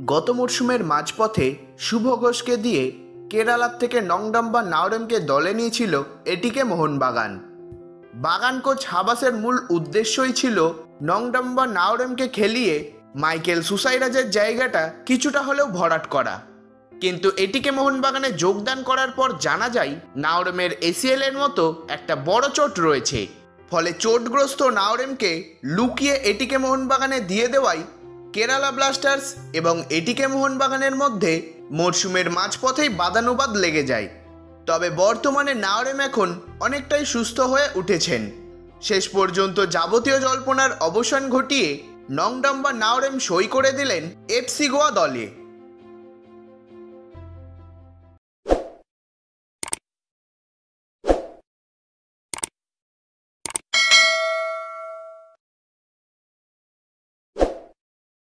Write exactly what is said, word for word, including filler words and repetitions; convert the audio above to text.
গত মরশুমের মাঝপথে শুভ ঘোষকে দিয়ে কেরালার থেকে নংডাম্বা নাওরেমকে দলে নিয়েছিল এটিকে মোহনবাগান। বাগান কোচ হাবাসের মূল উদ্দেশ্যই ছিল নংডাম্বা নাওরেমকে খেলিয়ে মাইকেল সুসাইরাজের জায়গাটা কিছুটা হলেও ভরাট করা। কিন্তু এটিকে মোহনবাগানে যোগদান করার পর জানা যায় নাওরেমের এসিএল এর মতো একটা বড় চোট রয়েছে। ফলে চোটগ্রস্ত নাওরেমকে লুকিয়ে এটিকে মোহনবাগানে দিয়ে দেওয়ায় কেরালা ব্লাস্টার্স এবং এটিকে মোহনবাগানের মধ্যে মরশুমের মাঝপথেই বাদানুবাদ লেগে যায়। তবে বর্তমানে নাওরেম এখন অনেকটাই সুস্থ হয়ে উঠেছেন। শেষ পর্যন্ত যাবতীয় জল্পনার অবসান ঘটিয়ে নংডাম্বা নাওরেম সই করে দিলেন এফসি গোয়া দলে।